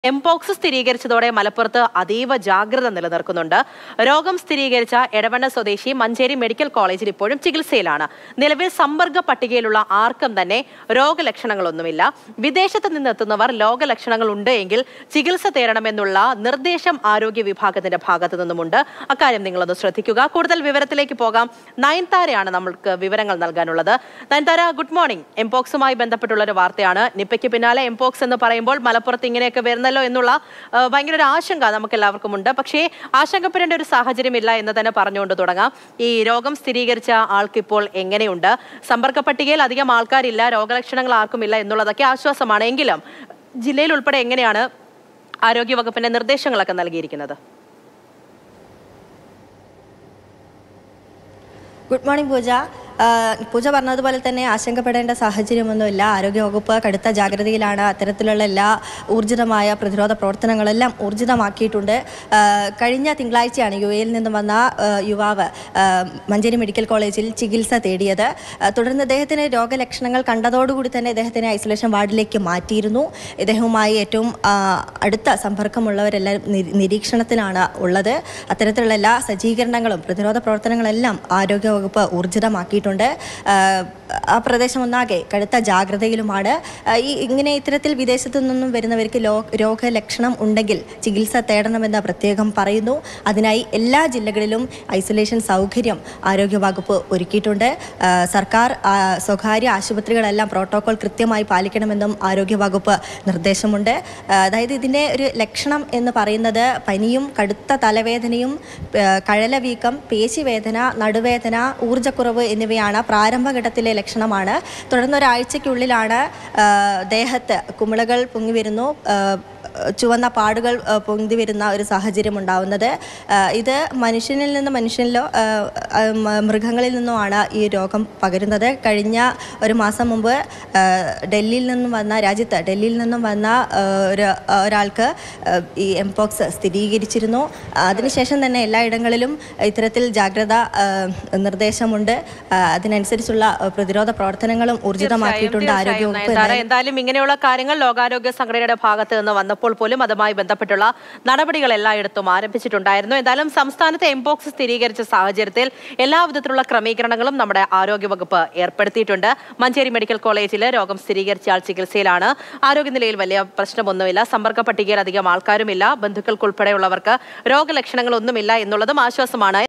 Mpox സ്ഥിരീകരിച്ചതോടെ മലപ്പുറത്ത് അതീവ ജാഗ്രത നിലനിർത്തുന്നുണ്ട്. രോഗം സ്ഥിരീകരിച്ച എടവണ്ണ സ്വദേശി മഞ്ചേരി മെഡിക്കൽ കോളേജിൽ ഇപ്പോഴും ചികിത്സയിലാണ്. നിലവിൽ സമ്പർക്ക പട്ടികയിലുള്ള ആർക്കും തന്നെ രോഗലക്ഷണങ്ങളൊന്നുമില്ല. വിദേശത്ത് നിന്നെത്തുന്നവർ രോഗലക്ഷണങ്ങൾ ഉണ്ട് എങ്കിൽ ചികിത്സ തേടണമെന്നുള്ള നിർദ്ദേശം ആരോഗ്യ വിഭാഗത്തിന്റെ ഭാഗത്തു നിന്നുമുണ്ട്. അക്കാര്യം നിങ്ങളൊന്ന് ശ്രദ്ധിക്കുക. കൂടുതൽ വിവരത്തിലേക്ക് പോകാം. നയൻതാരയാണ് നമ്മൾക്ക് വിവരങ്ങൾ നൽകാനുള്ളത്. Nayanthara, good morning. എംപോക്സുമായി ബന്ധപ്പെട്ടുള്ള ഒരു വാർത്തയാണ്. നിപ്പയ്ക്ക് പിന്നാലെ എംപോക്സ് എന്ന് പറയുമ്പോൾ മലപ്പുറത്ത് ഇങ്ങനെയൊക്കെ വരുന്ന എന്നുള്ള ഭയങ്കര ഒരു ആശങ്ക നമുക്ക് എല്ലാവർക്കും ഉണ്ട്. പക്ഷേ ആശങ്കപ്പെടേണ്ട ഒരു സാഹചര്യമില്ല എന്ന് തന്നെ പറഞ്ഞുകൊണ്ട് തുടങ്ങാം. ഈ രോഗം സ്ഥിരീകരിച്ച ആൾക്ക് ഇപ്പോൾ എങ്ങനെയുണ്ട്? സമ്പർക്ക പട്ടികയിൽ അധികം ആൾക്കാരില്ല, രോഗലക്ഷണങ്ങൾ ആർക്കുമില്ല എന്നുള്ളതൊക്കെ ആശ്വാസമാണ്. എങ്കിലും ജില്ലയിൽ ഉൾപ്പെടെ എങ്ങനെയാണ് ആരോഗ്യവകുപ്പിന്റെ നിർദ്ദേശങ്ങളൊക്കെ നൽകിയിരിക്കുന്നത്? ഗുഡ് മോർണിംഗ് പൂജ. പൂജ പറഞ്ഞതുപോലെ തന്നെ ആശങ്കപ്പെടേണ്ട സാഹചര്യമൊന്നുമില്ല. ആരോഗ്യവകുപ്പ് കടുത്ത ജാഗ്രതയിലാണ്. അത്തരത്തിലുള്ള എല്ലാ ഊർജിതമായ പ്രതിരോധ പ്രവർത്തനങ്ങളെല്ലാം ഊർജിതമാക്കിയിട്ടുണ്ട്. കഴിഞ്ഞ തിങ്കളാഴ്ചയാണ് യുഎയിൽ നിന്ന് വന്ന യുവാവ് മഞ്ചേരി മെഡിക്കൽ കോളേജിൽ ചികിത്സ തേടിയത്. തുടർന്ന് ഇദ്ദേഹത്തിന് രോഗലക്ഷണങ്ങൾ കണ്ടതോടുകൂടി തന്നെ ഇദ്ദേഹത്തിനെ ഐസൊലേഷൻ വാർഡിലേക്ക് മാറ്റിയിരുന്നു. ഇദ്ദേഹവുമായി ഏറ്റവും അടുത്ത സമ്പർക്കമുള്ളവരെല്ലാം നിരീക്ഷണത്തിലാണ് ഉള്ളത്. അത്തരത്തിലുള്ള എല്ലാ സജ്ജീകരണങ്ങളും പ്രതിരോധ പ്രവർത്തനങ്ങളെല്ലാം ആരോഗ്യവകുപ്പ് ഊർജിതമാക്കിയിട്ടുണ്ട്. ആ പ്രദേശം ഒന്നാകെ കടുത്ത ജാഗ്രതയിലുമാണ്. ഇത്തരത്തിൽ വിദേശത്തു നിന്നും വരുന്നവർക്ക് രോഗലക്ഷണം ഉണ്ടെങ്കിൽ ചികിത്സ തേടണമെന്ന് പ്രത്യേകം പറയുന്നു. അതിനായി എല്ലാ ജില്ലകളിലും ഐസൊലേഷൻ സൗകര്യം ആരോഗ്യവകുപ്പ് ഒരുക്കിയിട്ടുണ്ട്. സർക്കാർ സ്വകാര്യ ആശുപത്രികളെല്ലാം പ്രോട്ടോകോൾ കൃത്യമായി പാലിക്കണമെന്നും ആരോഗ്യവകുപ്പ് നിർദ്ദേശമുണ്ട്. അതായത് ഇതിൻ്റെ ഒരു ലക്ഷണം എന്ന് പറയുന്നത് പനിയും കടുത്ത തലവേദനയും കഴലവീക്കം, പേശിവേദന, നടുവേദന, ഊർജ്ജക്കുറവ് എന്നിവയാണ് പ്രാരംഭഘട്ടത്തിലെ ലക്ഷണമാണ്. തുടർന്ന് ഒരാഴ്ചയ്ക്കുള്ളിലാണ് ദേഹത്ത് കുമിളകൾ പൊങ്ങി വരുന്നു, ചുവന്ന പാടുകൾ പൊന്തി വരുന്ന ഒരു സാഹചര്യം ഉണ്ടാവുന്നത്. ഇത് മനുഷ്യനിലോ മൃഗങ്ങളിൽ നിന്നുമാണ് ഈ രോഗം പകരുന്നത്. കഴിഞ്ഞ ഒരു മാസം മുമ്പ് ഡൽഹിയിൽ നിന്നും വന്ന ഒരാൾക്ക് ഈ എംപോക്സ് സ്ഥിരീകരിച്ചിരുന്നു. അതിനുശേഷം തന്നെ എല്ലായിടങ്ങളിലും ഇത്തരത്തിൽ ജാഗ്രത നിർദ്ദേശമുണ്ട്. അതിനനുസരിച്ചുള്ള പ്രതിരോധ പ്രവർത്തനങ്ങളും ഊർജിതമാക്കിയിട്ടുണ്ട് ആരോഗ്യവകുപ്പ്. എന്തായാലും ഇങ്ങനെയുള്ള കാര്യങ്ങൾ ലോകാരോഗ്യ സംഘടനയുടെ ഭാഗത്ത് നിന്ന് വന്നപ്പോൾ പോലും അതുമായി ബന്ധപ്പെട്ടുള്ള നടപടികൾ എല്ലായിടത്തും ആരംഭിച്ചിട്ടുണ്ടായിരുന്നു. എന്തായാലും സംസ്ഥാനത്തെ എംപോക്സ് സ്ഥിരീകരിച്ച സാഹചര്യത്തിൽ എല്ലാവിധത്തിലുള്ള ക്രമീകരണങ്ങളും നമ്മുടെ ആരോഗ്യവകുപ്പ് ഏർപ്പെടുത്തിയിട്ടുണ്ട്. മഞ്ചേരി മെഡിക്കൽ കോളേജിൽ രോഗം സ്ഥിരീകരിച്ച ആൾ ചികിത്സയിലാണ്. ആരോഗ്യനിലയിൽ വലിയ പ്രശ്നമൊന്നുമില്ല. സമ്പർക്ക പട്ടികയിൽ അധികം ആൾക്കാരുമില്ല. ബന്ധുക്കൾക്കുൾപ്പെടെയുള്ളവർക്ക് രോഗലക്ഷണങ്ങളൊന്നുമില്ല എന്നുള്ളതും ആശ്വാസമാണ്.